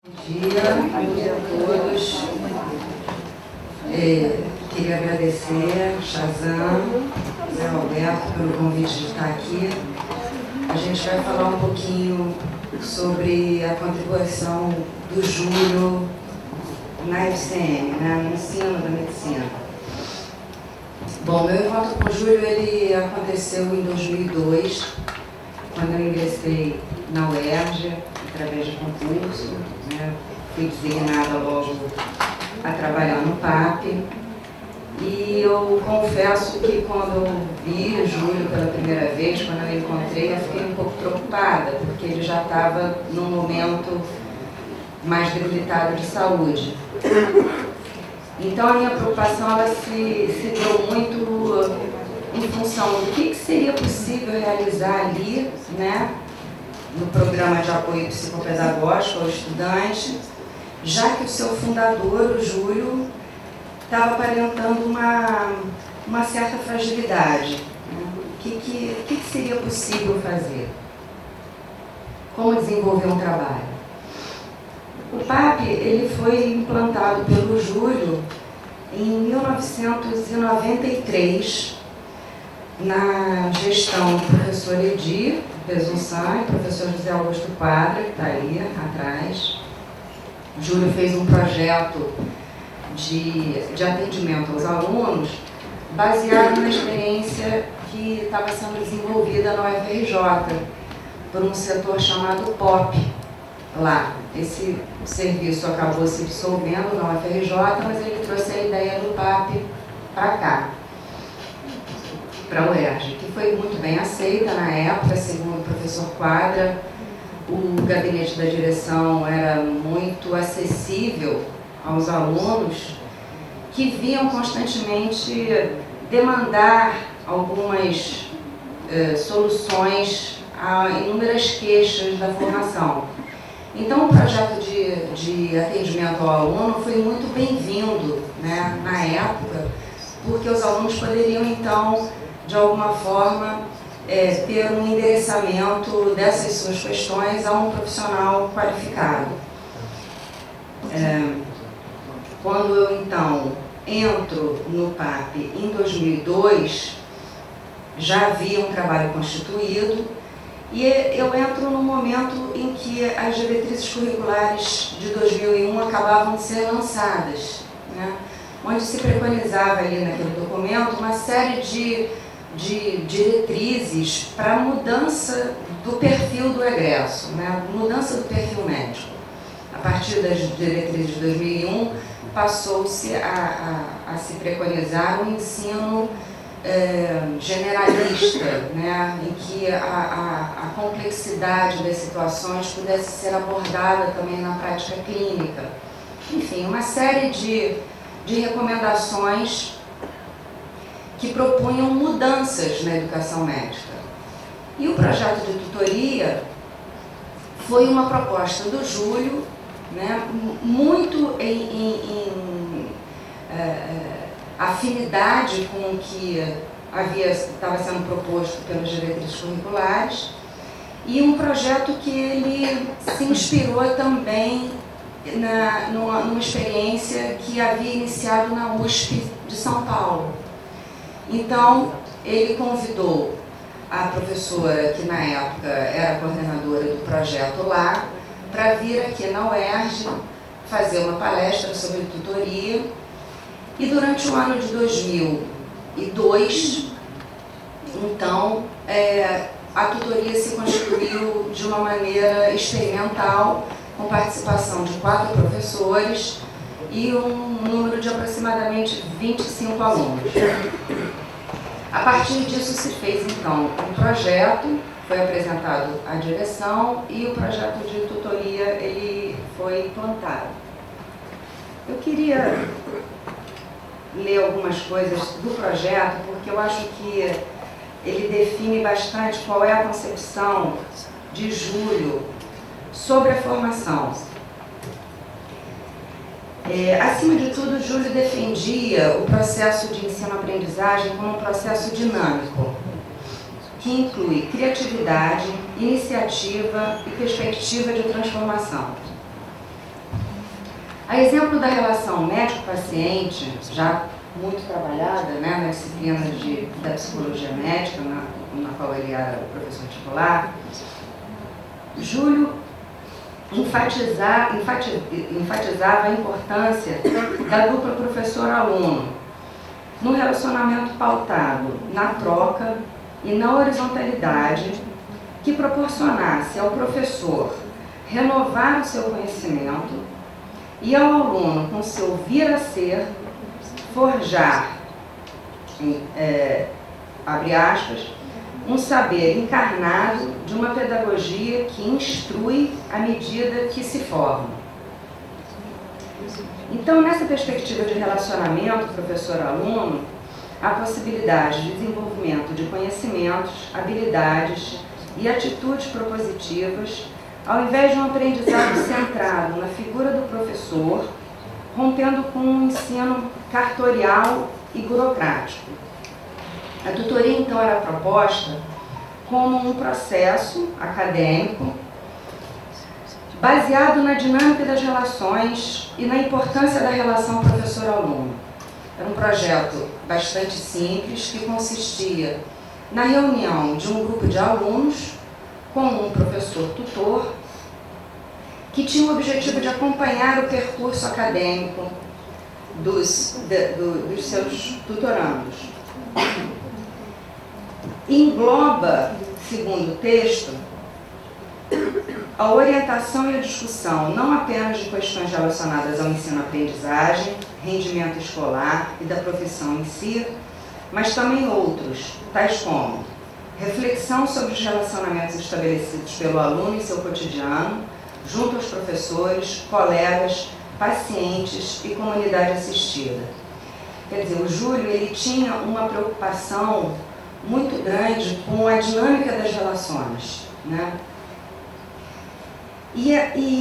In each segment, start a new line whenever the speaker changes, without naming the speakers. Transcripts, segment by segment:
Bom dia a todos. Queria agradecer a Shazam, Zé Alberto, pelo convite de estar aqui. A gente vai falar um pouquinho sobre a contribuição do Júlio na FCM, né, no ensino da medicina. Bom, meu encontro com o Júlio ele aconteceu em 2002, quando eu ingressei na UERJ, através de concurso, né? Fui designada logo a trabalhar no PAP. E eu confesso que quando eu vi o Júlio pela primeira vez, quando eu encontrei, eu fiquei um pouco preocupada, porque ele já estava num momento mais debilitado de saúde. Então a minha preocupação ela se deu muito em função do que seria possível realizar ali, né, no programa de apoio psicopedagógico ao estudante, já que o seu fundador, o Júlio, estava aparentando uma certa fragilidade. Né? O que seria possível fazer? Como desenvolver um trabalho? O PAP ele foi implantado pelo Júlio em 1993, na gestão do professor Edir Pesunsan e professor José Augusto Quadra, que está ali atrás. O Júlio fez um projeto de atendimento aos alunos baseado na experiência que estava sendo desenvolvida na UFRJ por um setor chamado POP lá. Esse serviço acabou se dissolvendo na UFRJ, mas ele trouxe a ideia do PAP para cá, para a UERJ, que foi muito bem aceita na época, segundo o professor Quadra. O gabinete da direção era muito acessível aos alunos que vinham constantemente demandar algumas soluções a inúmeras queixas da formação. Então o projeto de atendimento ao aluno foi muito bem-vindo, né, na época, porque os alunos poderiam então, de alguma forma, ter um endereçamento dessas suas questões a um profissional qualificado. Quando eu, então, entro no PAP em 2002, já havia um trabalho constituído e eu entro no momento em que as diretrizes curriculares de 2001 acabavam de ser lançadas, né? Onde se preconizava ali naquele documento uma série de diretrizes para a mudança do perfil do egresso, né? Mudança do perfil médico. A partir das diretrizes de 2001, passou-se a se preconizar um ensino generalista, né? Em que a complexidade das situações pudesse ser abordada também na prática clínica. Enfim, uma série de recomendações que propunham mudanças na educação médica. E o projeto de tutoria foi uma proposta do Júlio, né, muito em afinidade com o que estava sendo proposto pelas diretrizes curriculares, e um projeto que ele se inspirou também numa experiência que havia iniciado na USP de São Paulo. Então, ele convidou a professora, que na época era coordenadora do projeto lá, para vir aqui na UERJ fazer uma palestra sobre tutoria. E durante o ano de 2002, então, a tutoria se constituiu de uma maneira experimental, com participação de 4 professores e um número de aproximadamente 25 alunos. A partir disso se fez, então, um projeto, foi apresentado à direção e o projeto de tutoria ele foi implantado. Eu queria ler algumas coisas do projeto, porque eu acho que ele define bastante qual é a concepção de Júlio sobre a formação. Acima de tudo, Júlio defendia o processo de ensino-aprendizagem como um processo dinâmico, que inclui criatividade, iniciativa e perspectiva de transformação. A exemplo da relação médico-paciente, já muito trabalhada, né, na disciplina da psicologia médica, na qual ele era o professor titular, Júlio enfatizava a importância da dupla professor-aluno no relacionamento pautado na troca e na horizontalidade que proporcionasse ao professor renovar o seu conhecimento e ao aluno, com seu vir a ser, forjar, abre aspas, um saber encarnado de uma pedagogia que instrui à medida que se forma. Então, nessa perspectiva de relacionamento professor-aluno, há possibilidade de desenvolvimento de conhecimentos, habilidades e atitudes propositivas, ao invés de um aprendizado centrado na figura do professor, rompendo com um ensino cartorial e burocrático. A tutoria, então, era proposta como um processo acadêmico baseado na dinâmica das relações e na importância da relação professor-aluno. Era um projeto bastante simples que consistia na reunião de um grupo de alunos com um professor-tutor que tinha o objetivo de acompanhar o percurso acadêmico dos seus tutorandos. Engloba, segundo o texto, a orientação e a discussão não apenas de questões relacionadas ao ensino-aprendizagem, rendimento escolar e da profissão em si, mas também outros, tais como reflexão sobre os relacionamentos estabelecidos pelo aluno em seu cotidiano, junto aos professores, colegas, pacientes e comunidade assistida. Quer dizer, o Júlio ele tinha uma preocupação muito grande com a dinâmica das relações, né? E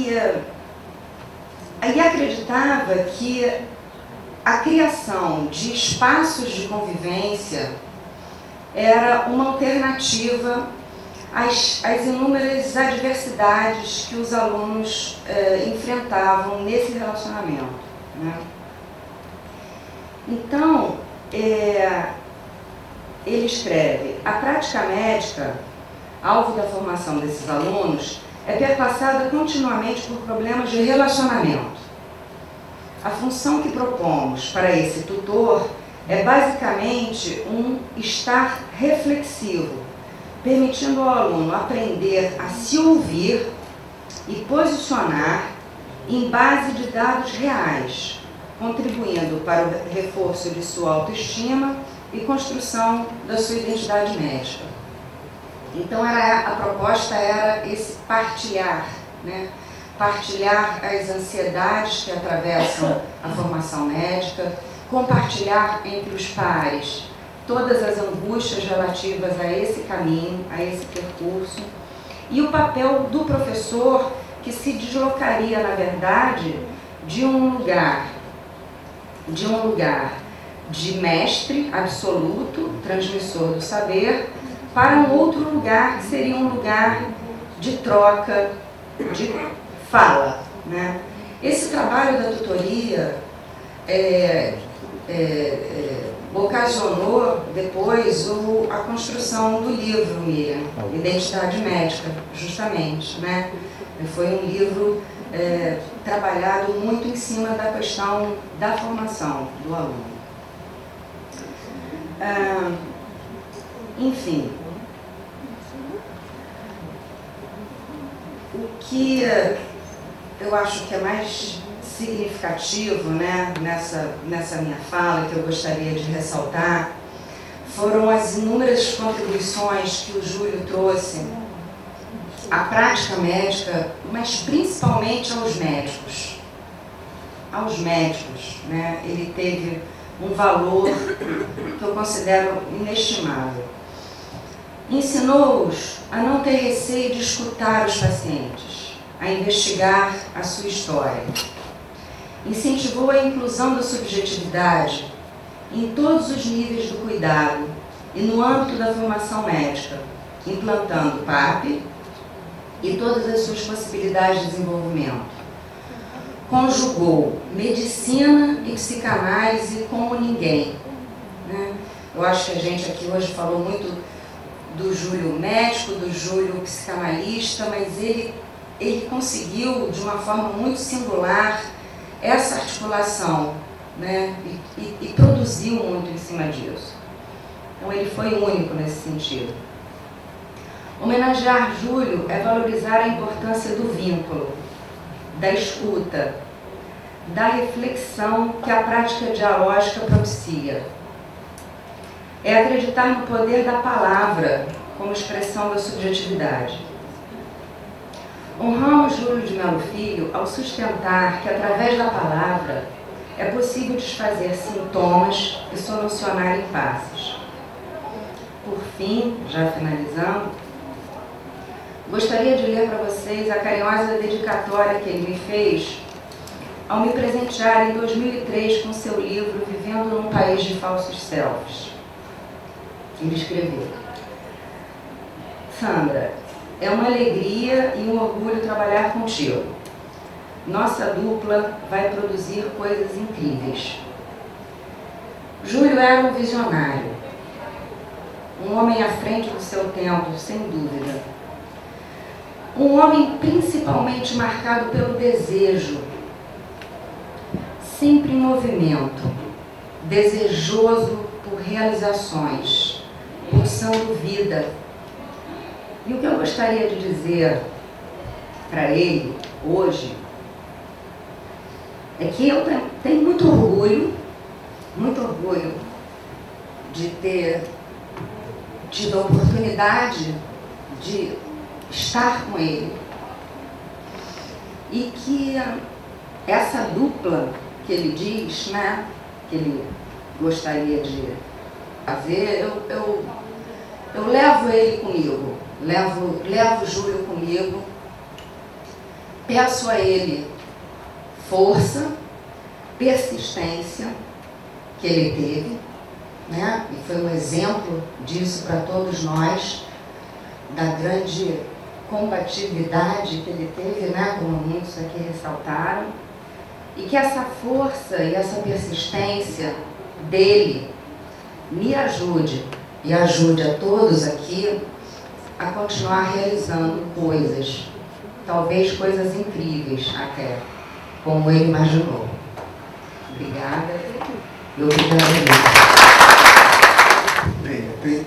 acreditava que a criação de espaços de convivência era uma alternativa às inúmeras adversidades que os alunos enfrentavam nesse relacionamento, né? Então, ele escreve: a prática médica, alvo da formação desses alunos, é perpassada continuamente por problemas de relacionamento. A função que propomos para esse tutor é basicamente um estar reflexivo, permitindo ao aluno aprender a se ouvir e posicionar em base de dados reais, contribuindo para o reforço de sua autoestima e construção da sua identidade médica. Então, a proposta era esse partilhar, né? Partilhar as ansiedades que atravessam a formação médica, compartilhar entre os pares todas as angústias relativas a esse caminho, a esse percurso, e o papel do professor, que se deslocaria, na verdade, de um lugar de mestre absoluto, transmissor do saber, para um outro lugar que seria um lugar de troca, de fala, né? Esse trabalho da tutoria ocasionou depois a construção do livro, Miriam, Identidade Médica, justamente, né? Foi um livro trabalhado muito em cima da questão da formação do aluno. Enfim, o que eu acho que é mais significativo, né, nessa minha fala, que eu gostaria de ressaltar, foram as inúmeras contribuições que o Júlio trouxe à prática médica, mas principalmente aos médicos. Aos médicos, né? Ele teve um valor que eu considero inestimável. Ensinou-os a não ter receio de escutar os pacientes, a investigar a sua história. Incentivou a inclusão da subjetividade em todos os níveis do cuidado e no âmbito da formação médica, implantando o PAP e todas as suas possibilidades de desenvolvimento. conjugou medicina e psicanálise como ninguém, né? Eu acho que a gente aqui hoje falou muito do Júlio médico, do Júlio psicanalista, mas ele conseguiu, de uma forma muito singular, essa articulação, né? E produziu muito em cima disso. Então ele foi único nesse sentido. Homenagear Júlio é valorizar a importância do vínculo, da escuta, da reflexão que a prática dialógica propicia. É acreditar no poder da palavra como expressão da subjetividade. Honramos Júlio de Melo Filho ao sustentar que, através da palavra, é possível desfazer sintomas e solucionar impasses. Por fim, já finalizando, gostaria de ler para vocês a carinhosa dedicatória que ele me fez ao me presentear em 2003 com seu livro Vivendo num País de Falsos Selfies. Ele escreveu: Sandra, é uma alegria e um orgulho trabalhar contigo. Nossa dupla vai produzir coisas incríveis. Júlio era um visionário, um homem à frente do seu tempo, sem dúvida. Um homem principalmente marcado pelo desejo, sempre em movimento, desejoso por realizações, pulsando vida. E o que eu gostaria de dizer para ele hoje é que eu tenho muito orgulho de ter tido a oportunidade de estar com ele. E que essa dupla que ele diz, né, que ele gostaria de fazer, eu levo ele comigo, levo o Júlio comigo, peço a ele força, persistência que ele teve, né? E foi um exemplo disso para todos nós, da grande combatividade que ele teve, né? Como muitos aqui ressaltaram, e que essa força e essa persistência dele me ajude e ajude a todos aqui a continuar realizando coisas, talvez coisas incríveis até, como ele imaginou. Obrigada e obrigada mesmo.
Bem, tem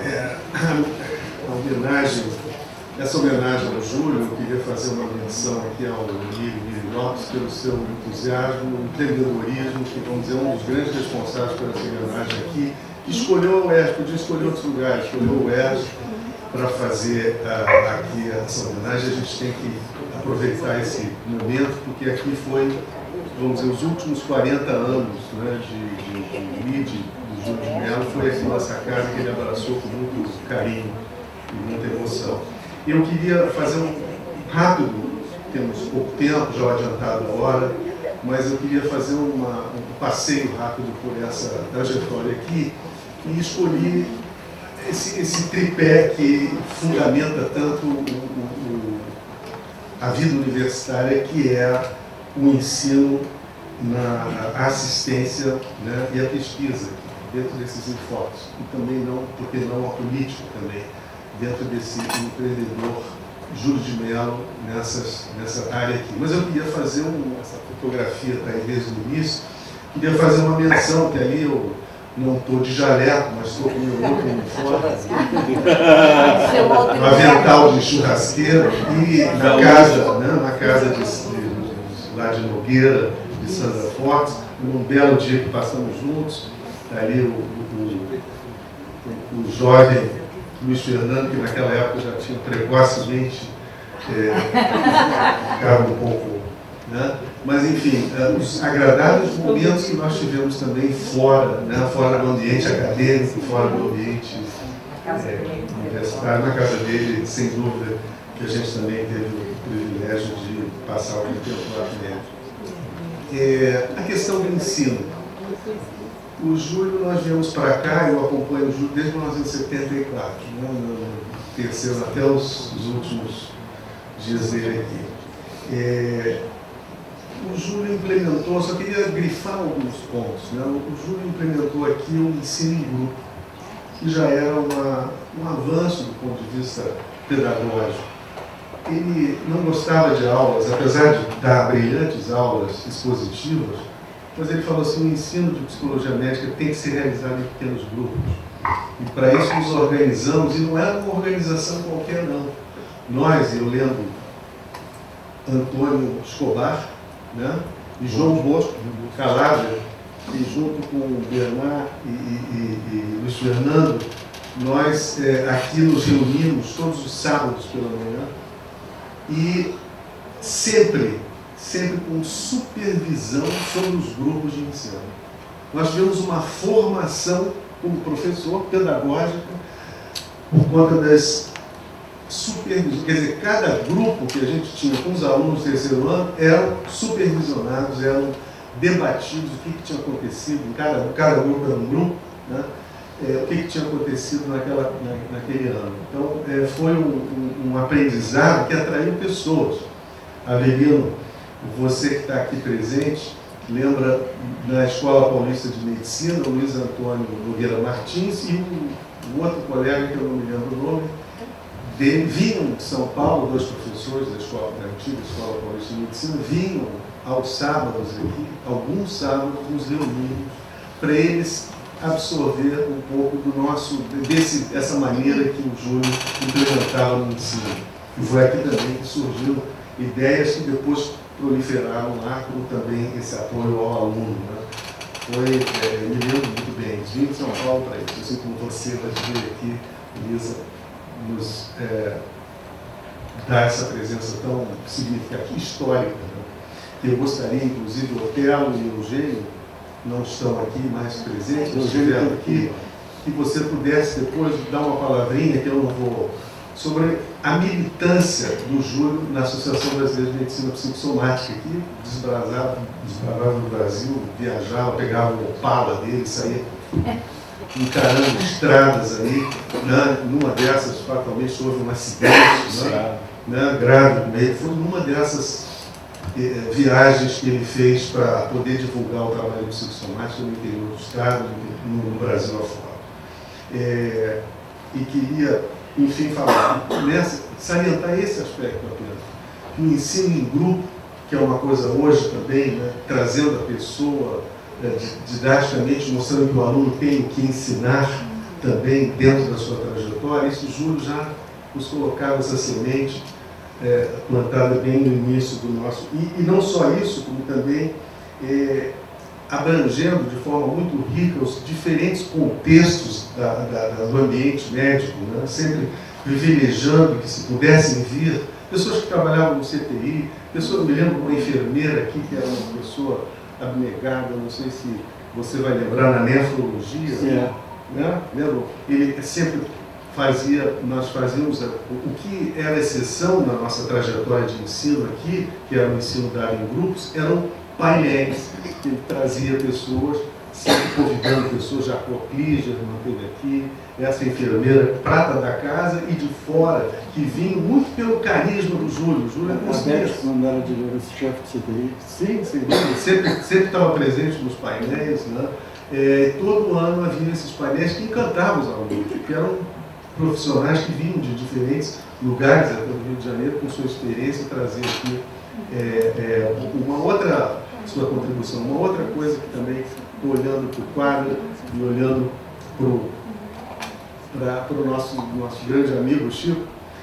essa homenagem ao Júlio. Eu queria fazer uma menção aqui ao Emílio Lopes pelo seu entusiasmo, empreendedorismo, que, vamos dizer, um dos grandes responsáveis por essa homenagem aqui. Escolheu o UERJ, podia escolher outros lugares, escolheu o UERJ para fazer aqui essa homenagem. A gente tem que aproveitar esse momento, porque aqui foi, vamos dizer, os últimos 40 anos, né, de mídia do Júlio de Melo. Foi aqui nossa casa que ele abraçou com muito carinho e muita emoção. Eu queria fazer um rápido, temos pouco tempo, já adiantado a hora, mas eu queria fazer um passeio rápido por essa trajetória aqui e escolhi esse tripé que fundamenta tanto a vida universitária, que é o ensino, na assistência, né, e a pesquisa, dentro desses enfoques. E também não, porque não a política também, dentro desse empreendedor Júlio de Melo nessa área aqui. Mas eu queria fazer essa fotografia está aí desde o início, queria fazer uma menção, que ali eu não estou de jaleco, mas estou com o meu outro uniforme, um avental de churrasqueiro, e na casa lá de Nogueira, de Sandra Fortes, num belo dia que passamos juntos. Está ali o jovem Luiz Fernando, que naquela época já tinha precocemente ficado um pouco, né? Mas enfim, os agradáveis momentos que nós tivemos também fora, né? Fora do ambiente acadêmico, fora do ambiente universitário, na casa dele, sem dúvida que a gente também teve o privilégio de passar algum tempo lá com ele. A questão do ensino. O Júlio, nós viemos para cá, eu acompanho o Júlio desde 1974, né, no terceiro, até os últimos dias dele aqui. o Júlio implementou, só queria grifar alguns pontos, né? O Júlio implementou aqui um ensino em grupo, que já era um avanço do ponto de vista pedagógico. Ele não gostava de aulas, apesar de dar brilhantes aulas expositivas, mas ele falou assim, o ensino de psicologia médica tem que ser realizado em pequenos grupos. E para isso nos organizamos, e não era uma organização qualquer não. Nós, eu lembro Antônio Escobar, né? E João Bosco, Calabria, e junto com o Bernard e Luiz Fernando, nós aqui nos reunimos todos os sábados pela manhã e sempre com supervisão sobre os grupos de ensino. Nós tivemos uma formação como professor pedagógica por conta das supervisões. Quer dizer, cada grupo que a gente tinha com os alunos do terceiro ano eram supervisionados, eram debatidos o que tinha acontecido, cada grupo era um grupo, né? O que tinha acontecido naquele ano. Então, foi um aprendizado que atraiu pessoas. Avelino, você que está aqui presente, lembra na Escola Paulista de Medicina, o Luiz Antônio Nogueira Martins e um outro colega, que eu não me lembro o nome, vinham de São Paulo, dois professores da antiga Escola Paulista de Medicina, vinham aos sábados aqui, alguns sábados nos reunimos, para eles absorver um pouco dessa maneira que o Júlio implementava no ensino. E foi aqui também que surgiu ideias que depois proliferaram lá, como também esse apoio ao aluno. Né? Me lembro muito bem, vim de São Paulo para isso, assim como você vai vir aqui, Elisa, nos dar essa presença tão significativa, histórica. Né? Eu gostaria, inclusive, o Otelo e o Eugênio não estão aqui mais presentes, não estiveram aqui, que você pudesse depois dar uma palavrinha, que eu não vou, sobre a militância do Júlio na Associação Brasileira de Medicina Psicossomática, que desbravava no Brasil, viajava, pegava o Opala dele, saía encarando estradas aí, né? Numa dessas, fatalmente, houve um acidente, né? Grave, foi numa dessas viagens que ele fez para poder divulgar o trabalho psicossomático no interior do estado, no Brasil afora. E queria, enfim, falar, salientar esse aspecto apenas. O ensino em grupo, que é uma coisa hoje também, né, trazendo a pessoa didaticamente, mostrando que o aluno tem o que ensinar também dentro da sua trajetória, isso o Júlio já nos colocava essa semente plantada bem no início do nosso... E não só isso, como também abrangendo de forma muito rica os diferentes contextos do ambiente médico, né? Sempre privilegiando que se pudessem vir pessoas que trabalhavam no CTI, eu me lembro de uma enfermeira aqui que era uma pessoa abnegada, não sei se você vai lembrar, na nefrologia, né? Lembro? Ele sempre nós fazíamos o que era exceção na nossa trajetória de ensino aqui, que era o ensino dado em grupos, eram painéis, que ele trazia pessoas, sempre convidando pessoas, Jacó Clíger, manteve aqui, essa enfermeira prata da casa e de fora, que vinham muito pelo carisma do Júlio. O Júlio conseguia.
Não era de chefe de CTI?
Sim, sem dúvida. Sempre estava presente nos painéis, né? Todo ano havia esses painéis que encantavam os alunos, que eram profissionais que vinham de diferentes lugares até o Rio de Janeiro com sua experiência, trazer aqui uma outra sua contribuição. Uma outra coisa que também, olhando para o quadro e olhando para o nosso grande amigo Chico,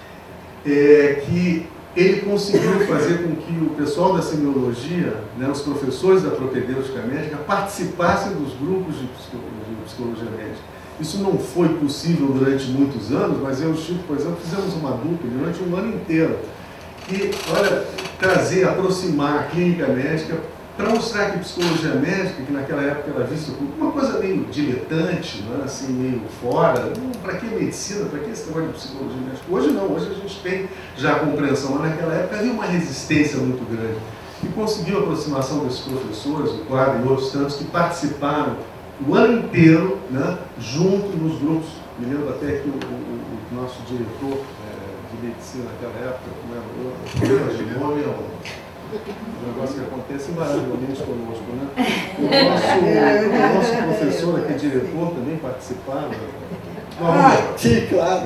que ele conseguiu fazer com que o pessoal da semiologia, né, os professores da propedêutica médica, participassem dos grupos de psicologia médica. Isso não foi possível durante muitos anos, mas eu e o Chico, por exemplo, fizemos uma dupla durante um ano inteiro. E, olha, aproximar a clínica médica para mostrar que psicologia médica, que naquela época era vista como uma coisa meio diletante, né, assim, meio fora, para que medicina, para que esse trabalho de psicologia médica? Hoje não, hoje a gente tem já a compreensão, mas naquela época havia uma resistência muito grande. E conseguiu a aproximação desses professores, o quadro e outros tantos, que participaram o ano inteiro, né, junto nos grupos. Me lembro até que o nosso diretor de medicina naquela época, como era o nome, negócio que acontece invariavelmente conosco, né? O nosso professor aqui, diretor, também participava.
Sim, claro.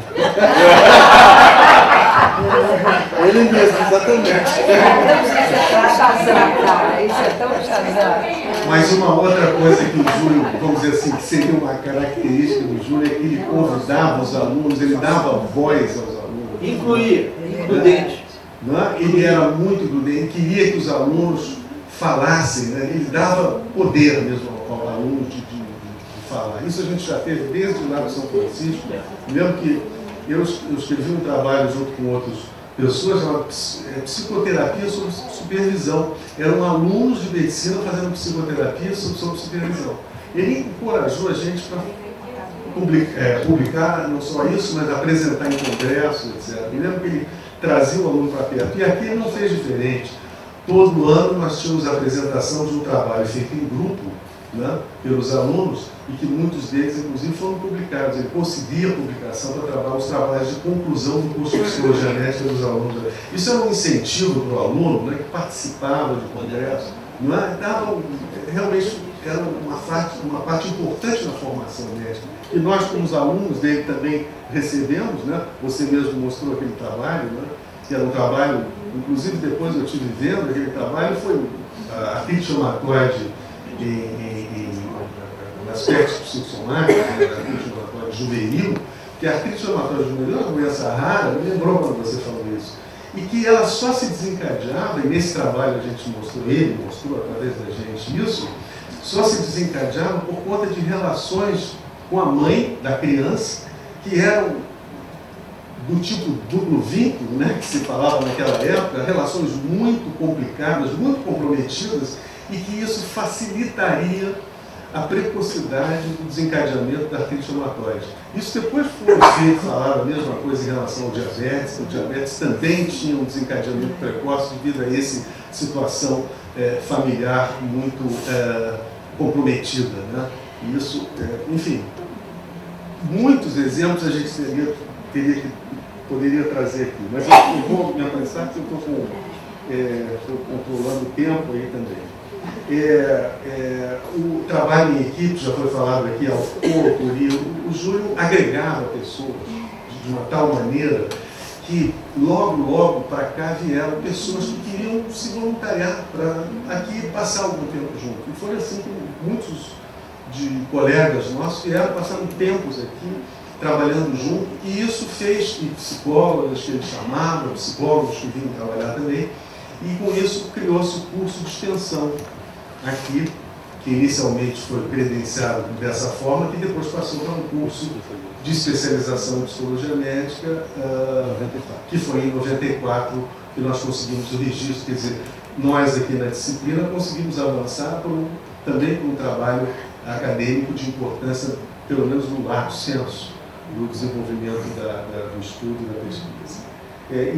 Ele mesmo, exatamente.
Isso é tão chazão.
Mas uma outra coisa que o Júlio, vamos dizer assim, que seria uma característica do Júlio, é que ele convidava os alunos, ele dava voz aos alunos.
Incluía, prudente.
Né? Ele era muito prudente, ele queria que os alunos falassem, né? Ele dava poder mesmo ao aluno de falar. Isso a gente já teve desde lá de São Francisco. Lembro que eu escrevi um trabalho junto com outras pessoas, chamado Psicoterapia sob Supervisão. Eram alunos de medicina fazendo psicoterapia sob supervisão. Ele encorajou a gente para publicar não só isso, mas apresentar em congressos, etc. Eu lembro que ele trazia o aluno para perto. E aqui ele não fez diferente. Todo ano nós tínhamos a apresentação de um trabalho feito em grupo, né, pelos alunos, e que muitos deles, inclusive, foram publicados. Ele conseguia publicação para trabalhar os trabalhos de conclusão do curso de Psicologia Médica dos alunos. Isso era um incentivo para o aluno, né, que participava de congressos. Não é? Realmente era uma parte importante na formação médica. E nós, como os alunos dele, também recebemos, né? Você mesmo mostrou aquele trabalho, né? Que era um trabalho, inclusive depois eu estive vendo, aquele trabalho foi a artrite reumatoide em aspectos psicossomáticos, a artrite reumatoide juvenil, que a artrite reumatoide juvenil é uma doença rara, me lembrou quando você falou isso, e que ela só se desencadeava, e nesse trabalho a gente mostrou, ele mostrou através da gente isso, só se desencadeava por conta de relações com a mãe da criança, que eram do tipo duplo vínculo, né, que se falava naquela época, relações muito complicadas, muito comprometidas, e que isso facilitaria a precocidade do desencadeamento da artrite reumatoide. Isso depois foi falado a mesma coisa em relação ao diabetes. O diabetes também tinha um desencadeamento precoce devido a essa situação familiar muito comprometida, né? E isso, enfim, muitos exemplos a gente poderia trazer aqui, mas eu vou me apressar porque eu estou controlando o tempo aí também. O trabalho em equipe, já foi falado aqui, a autoria, o Júlio agregava pessoas de uma tal maneira que logo para cá vieram pessoas que queriam se voluntariar para aqui passar algum tempo junto. E foi assim que muitos de colegas nossos vieram passando tempos aqui, trabalhando junto, e isso fez, e psicólogas que ele chamava, psicólogos que vinham trabalhar também, e com isso criou-se o curso de extensão aqui, que inicialmente foi credenciado dessa forma, que depois passou para um curso de especialização em psicologia médica, que foi em 94 que nós conseguimos o registro, quer dizer, nós aqui na disciplina conseguimos avançar também por um trabalho acadêmico de importância, pelo menos no largo senso, do desenvolvimento do estudo e da pesquisa. E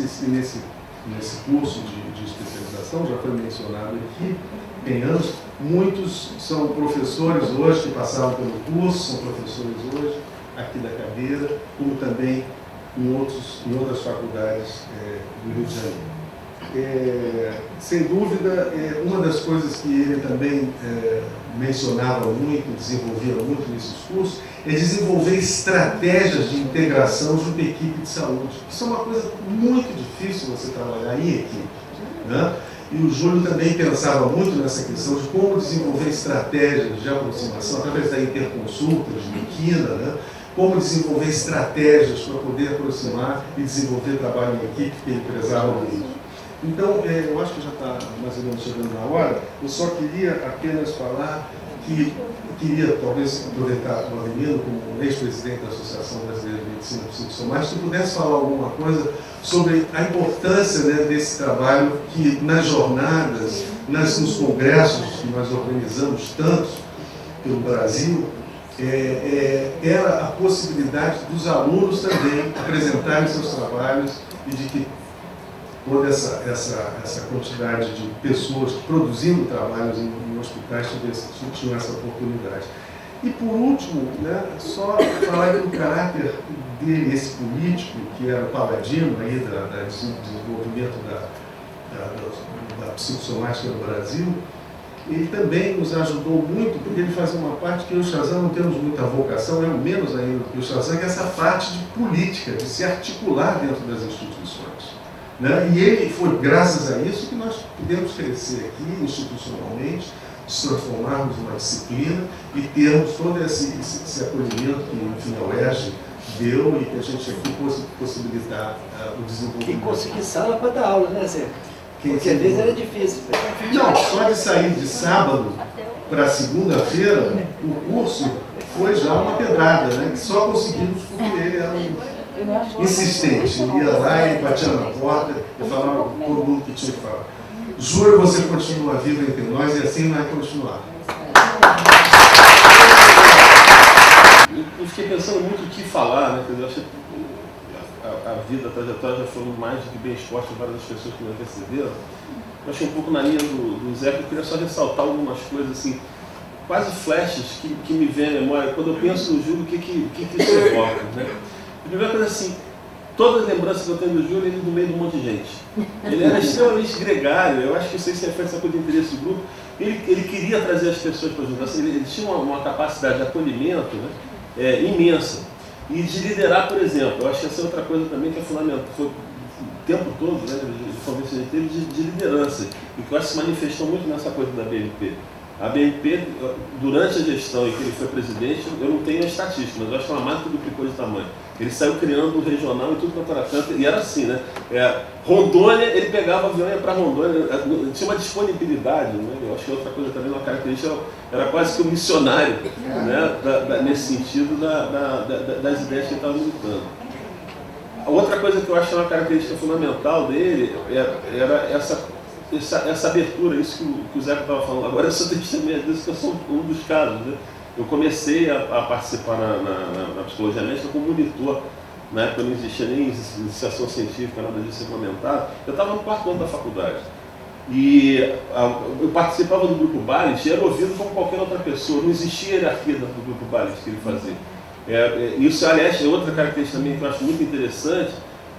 nesse curso de especialização, já foi mencionado aqui, tem anos, muitos são professores hoje que passaram pelo curso, são professores hoje aqui da cadeira, como também em outras faculdades do Rio de Janeiro. Sem dúvida, uma das coisas que ele também mencionava muito, desenvolvia muito nesses cursos, é desenvolver estratégias de integração junto à equipe de saúde. Isso é uma coisa muito difícil você trabalhar em equipe, né? E o Júlio também pensava muito nessa questão de como desenvolver estratégias de aproximação através da interconsulta, de quina, né? Como desenvolver estratégias para poder aproximar e desenvolver trabalho em equipe, que ele prezava muito. Então, eu acho que já está mais ou menos chegando na hora. Eu só queria apenas falar que queria, talvez, aproveitar o Avelino como ex-presidente da Associação Brasileira de Medicina Psicossomática, se pudesse falar alguma coisa sobre a importância, né, desse trabalho que nas jornadas, nos congressos que nós organizamos tantos pelo Brasil, era a possibilidade dos alunos também apresentarem seus trabalhos e de que toda essa quantidade de pessoas produzindo trabalhos em hospitais tinham essa oportunidade. E por último, né, só falar do caráter dele, esse político, que era o paladino aí do desenvolvimento da psicossomática no Brasil, ele também nos ajudou muito, porque ele fazia uma parte que eu e o Chazan não temos muita vocação, eu menos ainda do que o Chazan, que é essa parte de política, de se articular dentro das instituições. Né? E ele foi graças a isso que nós pudemos crescer aqui institucionalmente, se transformarmos numa disciplina e termos todo esse acolhimento que, enfim, a UERJ deu e que a gente aqui possibilitar o desenvolvimento.
E conseguir sala para dar aula, né, Zé? Porque às vezes era difícil.
Não, só de sair de sábado para segunda-feira, o curso foi já uma pedrada, né? Que só conseguimos porque ele era insistente. Ele ia lá e batia na porta e falava com todo mundo que tinha que falar. Juro, você continua vivo entre nós e assim vai continuar.
Eu fiquei pensando muito o que falar, né? Eu acho que a vida, a trajetória já foram mais do que bem expostas a várias pessoas que me antecederam. Eu achei um pouco na linha do Zé, que eu queria só ressaltar algumas coisas assim, quase flashes que me vêm à memória. Quando eu penso no Júlio, o que isso evoca, né? A primeira coisa assim, toda a lembrança que eu tenho do Júlio, ele no meio de um monte de gente. Ele era extremamente gregário, eu acho que isso aí foi essa coisa de interesse do grupo. Ele queria trazer as pessoas para juntar, assim, ele tinha uma capacidade de acolhimento, né, imensa. E de liderar, por exemplo, eu acho que essa é outra coisa também que é fundamental, foi o tempo todo, né, de conversa de liderança, e que eu acho que se manifestou muito nessa coisa da BNP. A BNP, durante a gestão em que ele foi presidente, eu não tenho a estatística, mas eu acho que ela mais que duplicou de tamanho. Ele saiu criando um regional em tudo quanto era canto, e era assim, né? Rondônia, ele pegava o avião e ia para Rondônia, tinha uma disponibilidade, né? Eu acho que outra coisa também, uma característica, era quase que um missionário, né? Nesse sentido das ideias que ele estava militando. A outra coisa que eu acho que é uma característica fundamental dele era essa abertura, isso que o Zé estava falando. Agora eu sou testemunha disso, que eu sou um dos casos, né? Eu comecei a participar na psicologia médica como monitor, na época não existia nem iniciação científica, nada disso implementado. Eu estava no quarto ano da faculdade. E eu participava do grupo Balit e era ouvido como qualquer outra pessoa, não existia hierarquia dentro do grupo Balit que ele fazia. Isso, aliás, é outra característica também que eu acho muito interessante,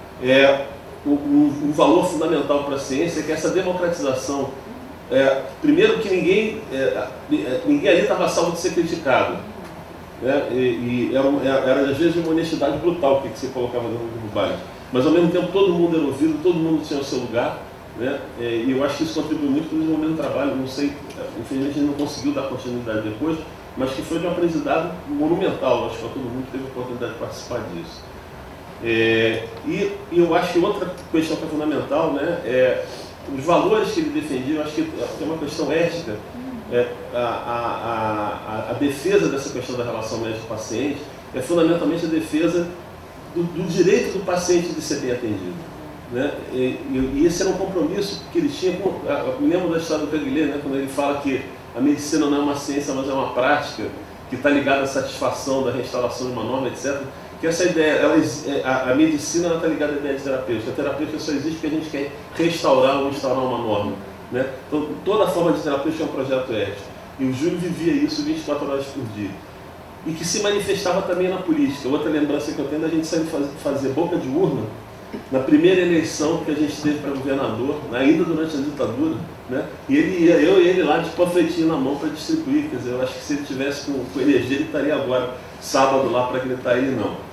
um valor fundamental para a ciência, que é essa democratização. Primeiro que ninguém ali estava salvo de ser criticado, né? E era às vezes uma honestidade brutal que você colocava dentro do baile, mas ao mesmo tempo todo mundo era ouvido, todo mundo tinha o seu lugar, né? E eu acho que isso contribuiu muito para o desenvolvimento do trabalho. Não sei, infelizmente a gente não conseguiu dar continuidade depois, mas que foi de um aprendizado monumental. Acho que todo mundo teve a oportunidade de participar disso. E eu acho que outra questão que é fundamental, né, os valores que ele defendia. Eu acho que é uma questão ética, a defesa dessa questão da relação médico-paciente é fundamentalmente a defesa do direito do paciente de ser bem atendido, né? E esse era um compromisso que ele tinha com, eu me lembro da história do Peguilê, né, quando ele fala que a medicina não é uma ciência, mas é uma prática que está ligada à satisfação da restauração de uma norma, etc. Que essa ideia, a medicina está ligada à ideia de terapêutica. A terapêutica só existe porque a gente quer restaurar ou instaurar uma norma, né? Então, toda forma de terapêutica é um projeto ético. E o Júlio vivia isso 24 horas por dia. E que se manifestava também na política. Outra lembrança que eu tenho da gente sempre fazer boca de urna na primeira eleição que a gente teve para governador, ainda durante a ditadura, né? E eu e ele lá de panfletinho na mão para distribuir. Quer dizer, eu acho que se ele tivesse com energia, ele estaria agora sábado lá para gritar, ele não.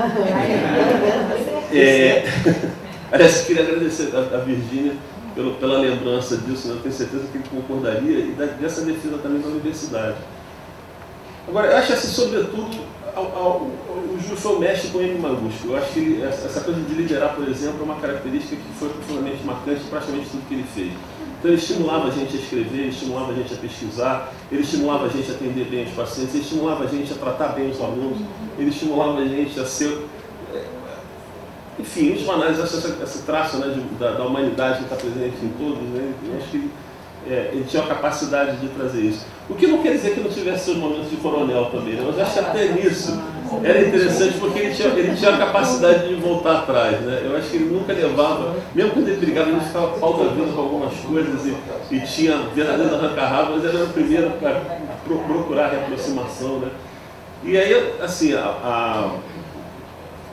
Aliás, eu queria agradecer a Virgínia pela lembrança disso, né? Eu tenho certeza que ele concordaria, e dessa defesa também da universidade. Agora, eu acho assim, sobretudo, o Júlio foi o mestre com M maiúsculo. Eu acho que essa coisa de liderar, por exemplo, é uma característica que foi profundamente marcante em praticamente tudo que ele fez. Então ele estimulava a gente a escrever, ele estimulava a gente a pesquisar, ele estimulava a gente a atender bem os pacientes, ele estimulava a gente a tratar bem os alunos, ele estimulava a gente a ser... Enfim, os banais, esse traço, né, da humanidade que está presente em todos, né? Eu acho que ele tinha a capacidade de trazer isso. O que não quer dizer que não tivesse seus momentos de coronel também, né? Mas eu acho que até nisso era interessante, porque ele tinha a capacidade de voltar atrás, né? Eu acho que ele nunca levava, mesmo quando ele brigava, ele ficava pau da vida com algumas coisas e tinha verdadeiro arranca-rabo, mas ele era o primeiro para procurar a reaproximação, né? E aí, assim,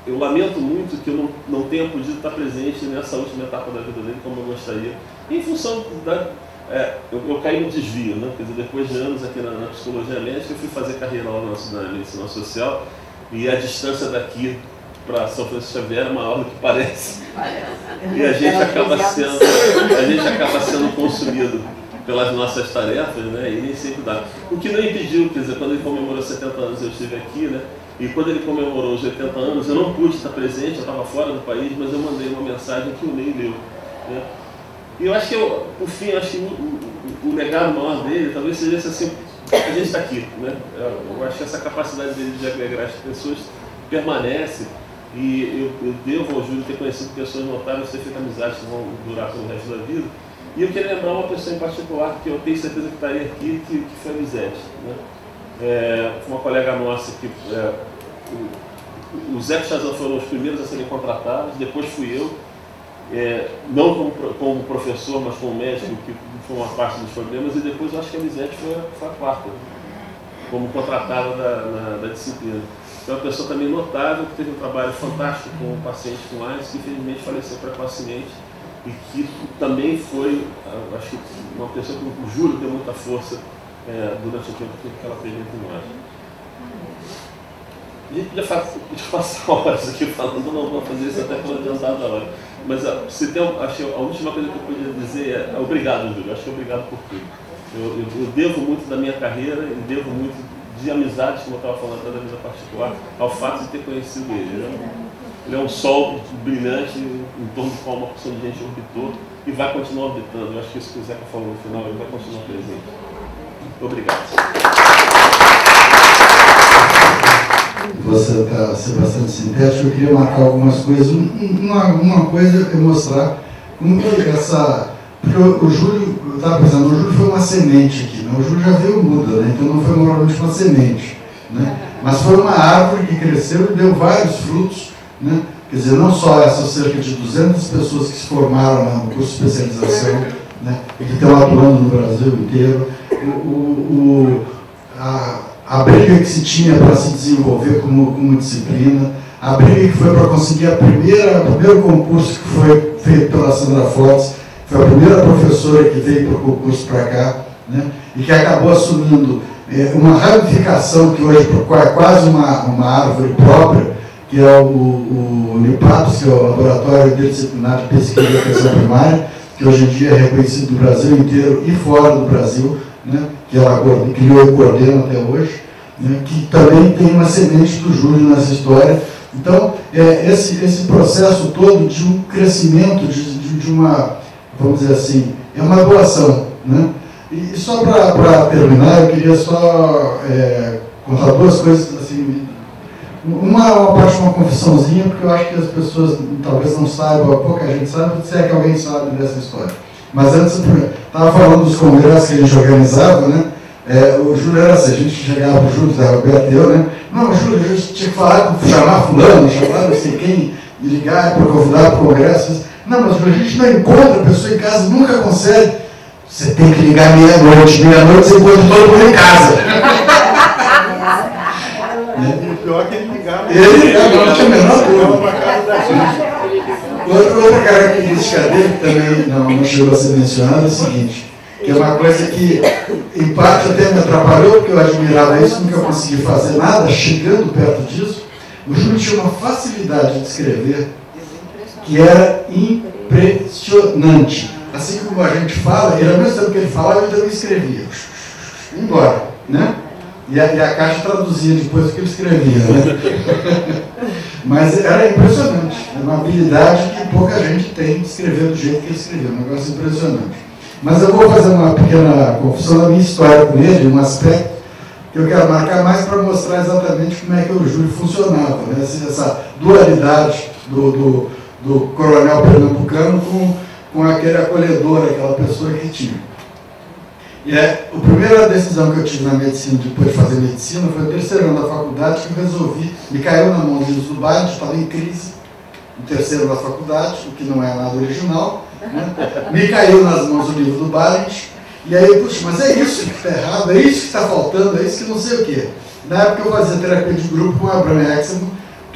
eu lamento muito que eu não tenha podido estar presente nessa última etapa da vida dele como eu gostaria. Em função da... eu caí no desvio, né? Quer dizer, depois de anos aqui na psicologia médica, eu fui fazer carreira lá na medicina social, e a distância daqui para São Francisco Xavier é maior do que parece. E a gente acaba sendo consumido pelas nossas tarefas, né? E nem sempre dá. O que não impediu, quer dizer, quando ele comemorou 70 anos eu estive aqui, né? E quando ele comemorou os 80 anos, eu não pude estar presente, eu estava fora do país, mas eu mandei uma mensagem que o Ney leu, né? E eu acho que, por fim, acho que o legado maior dele talvez seja esse, assim, a gente está aqui, né? Eu acho que essa capacidade dele de agregar as pessoas permanece, e eu devo ao Júlio ter conhecido pessoas notáveis, ter feito amizades que vão durar pelo resto da vida. E eu queria lembrar uma pessoa em particular que eu tenho certeza que estaria aqui, que foi a Lisete, né? Uma colega nossa que o Zé e o Chazan foram os primeiros a serem contratados, depois fui eu, não como professor, mas como médico, que foi uma parte dos problemas, e depois eu acho que a Lisete foi a quarta, como contratada da disciplina. Então é uma pessoa também notável, que teve um trabalho fantástico com o paciente com AIDS, que infelizmente faleceu precocemente, e que também foi, acho que uma pessoa que o Júlio deu muita força durante o tempo que ela teve entre nós. A gente podia passar horas aqui falando, não vou fazer isso até pelo adiantado da hora. Mas acho que a última coisa que eu podia dizer é obrigado, Júlio. Acho que obrigado por tudo. Eu devo muito da minha carreira e devo muito de amizades, como eu estava falando, até da vida particular, ao fato de ter conhecido ele. Ele é um sol brilhante em torno do qual uma porção de gente orbitou e vai continuar orbitando. Eu acho que isso que o Zeca falou no final, ele vai continuar presente. Obrigado.
Você está sendo bastante sintético, eu queria marcar algumas coisas. Uma coisa é mostrar como que essa... Porque o Júlio, eu estava pensando, o Júlio foi uma semente aqui, né? O Júlio já veio muda, né? Então não foi moralmente uma semente, né? Mas foi uma árvore que cresceu e deu vários frutos, né? Quer dizer, não só essas cerca de 200 pessoas que se formaram no curso de especialização, né? E que estão atuando no Brasil inteiro, a briga que se tinha para se desenvolver como disciplina, a briga que foi para conseguir o primeiro concurso que foi feito pela Sandra Fortes, foi a primeira professora que veio para o concurso para cá, né? E que acabou assumindo uma ramificação que hoje é quase uma árvore própria, que é o Unipatos, que é o Laboratório Interdisciplinar de Pesquisa e Educação Primária, que hoje em dia é reconhecido no Brasil inteiro e fora do Brasil, né? Que ela criou e coordena até hoje, né? Que também tem uma semente do Júlio nessa história. Então, esse processo todo de um crescimento, de uma, vamos dizer assim, é uma doação, né? E só para terminar, eu queria só contar duas coisas, assim, uma parte de uma confissãozinha, porque eu acho que as pessoas talvez não saibam, pouca gente sabe, se é que alguém sabe dessa história. Mas antes, eu estava falando dos congressos que a gente organizava, né? O Júlio era assim, a gente chegava para o Júlio, Zé Roberto e eu, né? Não, Júlio, a gente tinha que falar, chamar fulano, chamar não sei quem, e ligar para convidar para o congresso. Não, mas Júlio, a gente não encontra a pessoa em casa, nunca consegue. Você tem que ligar meia-noite você encontra todo mundo em casa.
O pior é que ele ligava.
Ele ligava, não tinha a menor dúvida. Outra característica dele, que também não chegou a ser mencionada, é o seguinte, que é uma coisa que, em parte, até me atrapalhou, porque eu admirava isso, nunca consegui fazer nada, chegando perto disso. O Júlio tinha uma facilidade de escrever que era impressionante. Assim como a gente fala, ele, ao mesmo tempo que ele falava, ele também escrevia. Embora, né? E a Caixa traduzia depois o que ele escrevia, né? Mas era impressionante. Era uma habilidade que pouca gente tem de escrever do jeito que ele escreveu. Um negócio impressionante. Mas eu vou fazer uma pequena confissão da minha história com ele, um aspecto que eu quero marcar mais para mostrar exatamente como é que o Júlio funcionava, né? Essa dualidade do coronel pernambucano com aquele acolhedor, aquela pessoa que tinha. E a primeira decisão que eu tive na medicina, depois de fazer medicina, foi o terceiro ano da faculdade, que eu resolvi, me caiu na mão dos livros do bairro, estava em crise, no terceiro ano da faculdade, o que não é nada original, né? Me caiu nas mãos o livro do Barnes, e aí, puxa, mas é isso que está errado, é isso que está faltando, é isso que não sei o quê. Na época eu fazia terapia de grupo com a Abraham Hexham,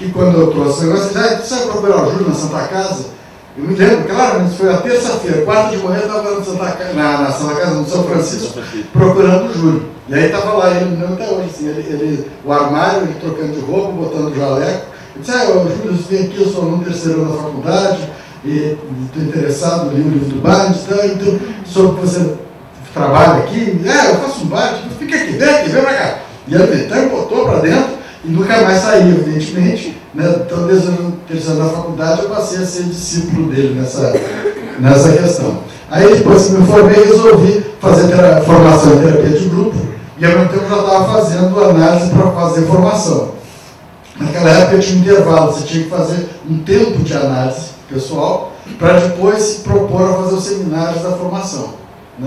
que quando eu trouxe o negócio, você vai procurar o Júlio na Santa Casa? Eu me lembro, claramente, foi a terça-feira, 4 de manhã, eu estava na Santa Casa, no São Francisco, procurando o Júlio. E aí estava lá, ele me lembra até hoje, assim, o armário, ele trocando de roupa, botando o jaleco. Eu disse, Júlio, você vem aqui, eu sou aluno terceiro ano da faculdade, e estou interessado no livro do Barnes, então, sobre que você trabalha aqui, eu faço um bar, fica aqui, vem pra cá. E ele então botou para dentro e nunca mais saiu, evidentemente, né? Então, desde o terceiro ano da faculdade, eu passei a ser discípulo dele nessa questão. Aí, depois que me formei, resolvi fazer formação em terapia de grupo, e ao mesmo tempo já estava fazendo análise para fazer formação. Naquela época tinha um intervalo, você tinha que fazer um tempo de análise pessoal para depois se propor a fazer os seminários da formação, né?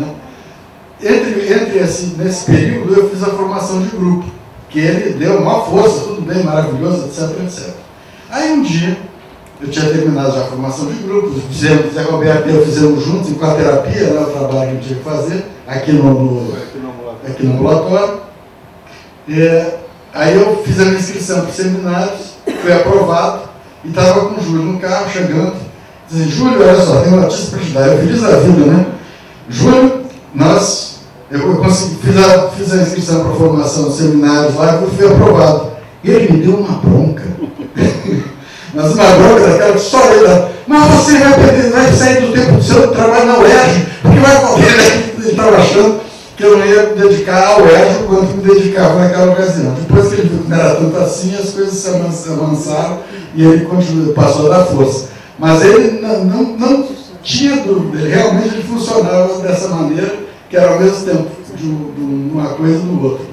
Nesse período eu fiz a formação de grupo, que ele deu uma força, tudo bem, maravilhoso, etc, etc. Aí um dia, eu tinha terminado já a formação de grupo, fizemos, Zé Roberto e eu fizemos juntos, com a terapia, né, o trabalho que eu tinha que fazer, aqui no ambulatório. Aí eu fiz a minha inscrição para os seminários, fui aprovado, e estava com o Júlio no carro, chegando, dizendo, Júlio, olha só, tem uma notícia para te dar, eu feliz da vida, né? Júlio, eu fiz a inscrição para a formação dos seminários lá, eu fui aprovado. E ele me deu uma bronca. Mas uma bronca daquela, só ele, mas você vai sair do tempo do seu trabalho na UERJ, porque vai correr. Ele estava achando que eu não ia me dedicar ao UERJ quanto me dedicava naquela ocasião. Depois que ele viu que não era tanto assim, as coisas se avançaram e ele passou a dar força. Mas ele não tinha dúvida, ele funcionava dessa maneira, que era ao mesmo tempo de uma coisa e do outro.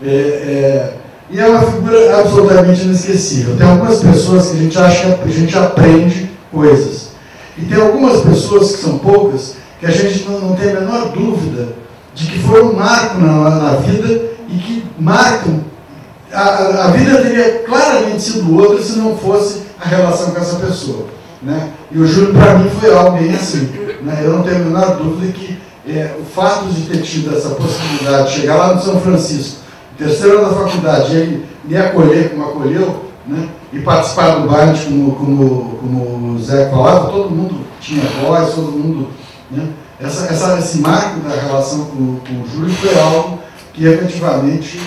E é uma figura absolutamente inesquecível. Tem algumas pessoas que a gente acha que a gente aprende coisas. E tem algumas pessoas, que são poucas, que a gente não tem a menor dúvida de que foi um marco na vida e que marcam. A vida teria claramente sido outra se não fosse a relação com essa pessoa, né? E o Júlio, para mim, foi algo bem assim, né? Eu não tenho a menor dúvida que o fato de ter tido essa possibilidade de chegar lá no São Francisco, terceiro ano da faculdade, ele me acolher como acolheu, né? E participar do Barnes, como o Zé falava, todo mundo tinha voz, todo mundo, né? Esse marco da relação com o Júlio foi algo que efetivamente,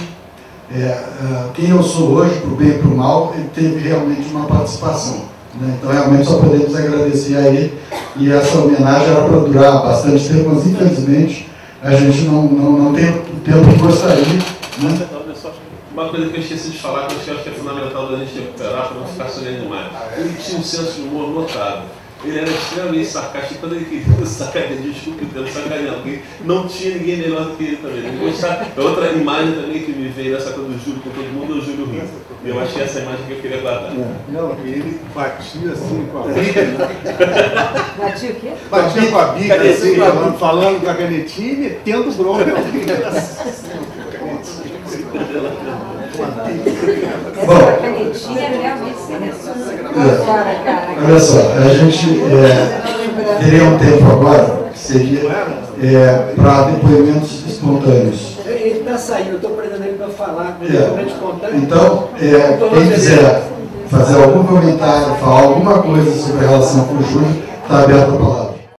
quem eu sou hoje, para o bem e para o mal, ele teve realmente uma participação. Então, realmente, só podemos agradecer a ele, e essa homenagem era para durar bastante tempo, mas, infelizmente, a gente não tem o tempo que gostaria. Né?
Uma coisa que eu esqueci de falar, que eu acho que é fundamental da gente recuperar, para não ficar sonhando demais. Ele tinha um senso de humor notável. Ele era extremamente sarcástico. Quando ele queria sacanear, desculpa, eu sacanear alguém, não tinha ninguém melhor do que ele também. Outra imagem também que me veio nessa coisa do Júlio com todo mundo é o Júlio Rio. Eu achei essa imagem que eu queria guardar.
Não, ele batia assim com a bica.
Batia o quê?
Batia com a bica, assim, falando com a canetinha e metendo bronca.
Bom, a canetinha realmente se
olha só, a gente teria um tempo agora que seria para depoimentos espontâneos.
Ele está saindo, eu estou prendendo ele para falar.
Então, quem quiser fazer algum comentário, falar alguma coisa sobre a relação com o Júlio, está aberto a palavra.